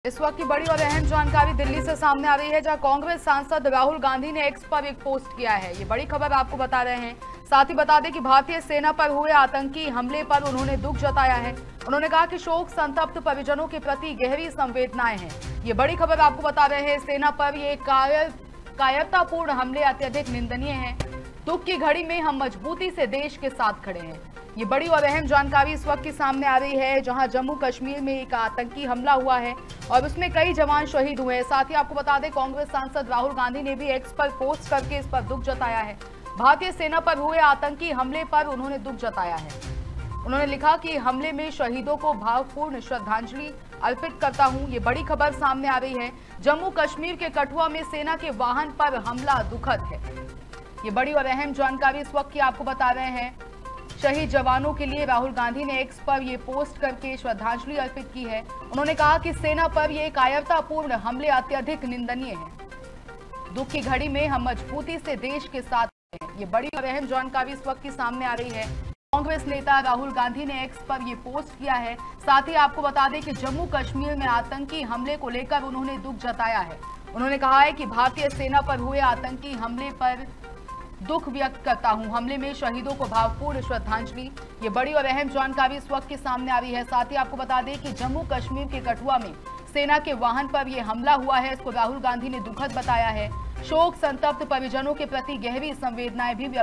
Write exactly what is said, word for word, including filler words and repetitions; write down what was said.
इस वक्त की बड़ी और अहम जानकारी दिल्ली से सामने आ रही है, जहां कांग्रेस सांसद राहुल गांधी ने एक्स पर एक पोस्ट किया है। ये बड़ी खबर आपको बता रहे हैं। साथ ही बता दें कि भारतीय सेना पर हुए आतंकी हमले पर उन्होंने दुख जताया है। उन्होंने कहा कि शोक संतप्त परिजनों के प्रति गहरी संवेदनाएं हैं। ये बड़ी खबर आपको बता रहे हैं। सेना पर ये कायर कायरतापूर्ण हमले अत्यधिक निंदनीय हैं। दुख की घड़ी में हम मजबूती से देश के साथ खड़े हैं। ये बड़ी और अहम जानकारी इस वक्त की सामने आ रही है, जहां जम्मू कश्मीर में एक आतंकी हमला हुआ है और उसमें कई जवान शहीद हुए हैं। साथ ही आपको बता दें, कांग्रेस सांसद राहुल गांधी ने भी एक्स पर पोस्ट करके इस पर दुख जताया है। भारतीय सेना पर हुए आतंकी हमले पर उन्होंने दुख जताया है। उन्होंने लिखा कि हमले में शहीदों को भावपूर्ण श्रद्धांजलि अर्पित करता हूं। ये बड़ी खबर सामने आ रही है। जम्मू कश्मीर के कठुआ में सेना के वाहन पर हमला दुखद है। ये बड़ी और अहम जानकारी इस वक्त की आपको बता रहे हैं। शहीद जवानों के लिए राहुल गांधी ने एक्स पर ये पोस्ट करके श्रद्धांजलि अर्पित की है। उन्होंने कहा कि सेना पर ये कायरतापूर्ण हमले अत्यधिक निंदनीय हैं। दुख की घड़ी में हम मजबूती से देश के साथ हैं। ये बड़ी और अहम जानकारी इस वक्त की सामने आ रही है। कांग्रेस नेता राहुल गांधी ने एक्स पर ये पोस्ट किया है। साथ ही आपको बता दें कि जम्मू कश्मीर में आतंकी हमले को लेकर उन्होंने दुख जताया है। उन्होंने कहा है कि भारतीय सेना पर हुए आतंकी हमले पर दुख व्यक्त करता हूं। हमले में शहीदों को भावपूर्ण श्रद्धांजलि। ये बड़ी और अहम जानकारी इस वक्त की सामने आ रही है। साथ ही आपको बता दें कि जम्मू कश्मीर के कठुआ में सेना के वाहन पर यह हमला हुआ है। इसको राहुल गांधी ने दुखद बताया है। शोक संतप्त परिजनों के प्रति गहरी संवेदनाएं भी